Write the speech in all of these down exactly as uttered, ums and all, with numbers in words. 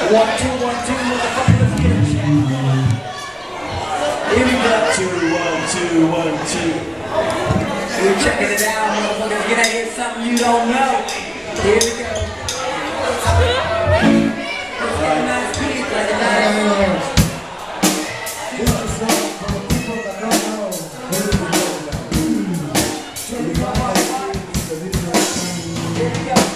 One, two, one, two, motherfucker, let's get it. Here we go. Two, one, two, one, two. We're checking it out, motherfuckers. Get out here, something you don't know. Here we go. Let's get a nice beat, like a nice. This is a song for the people that don't know who to go about. Here we go.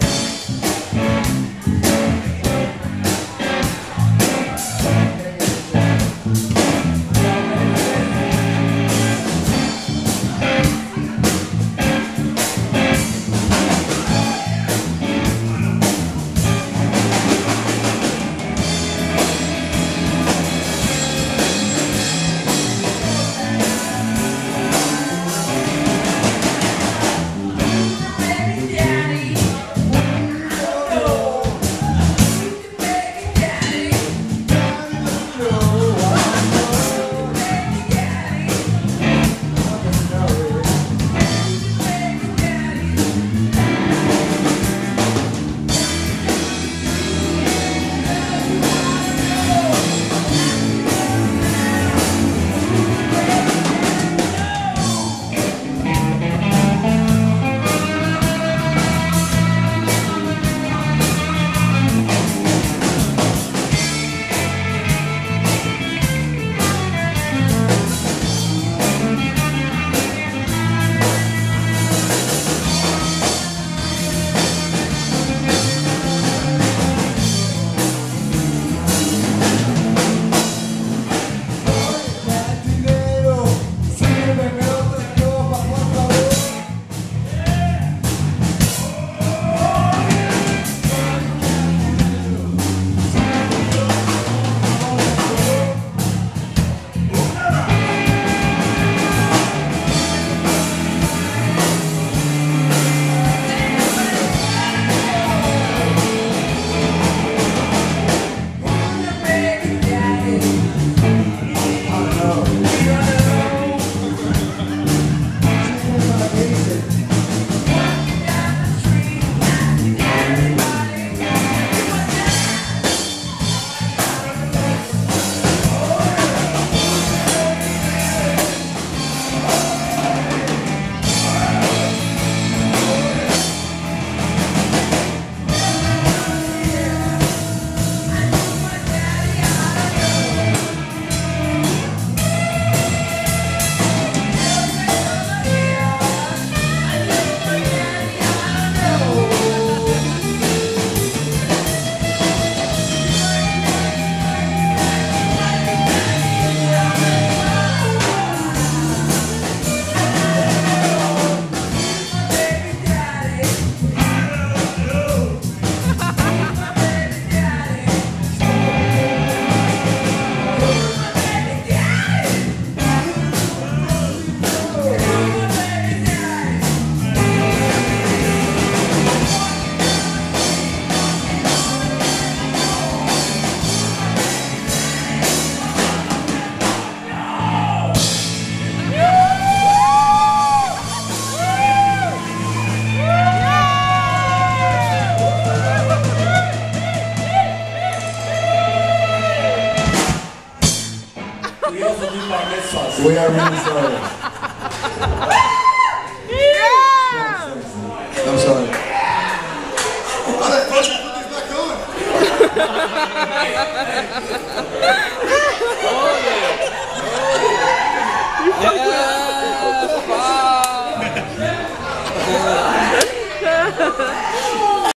We are really sorry. Yeah! I'm sorry. Oh, that put this back on.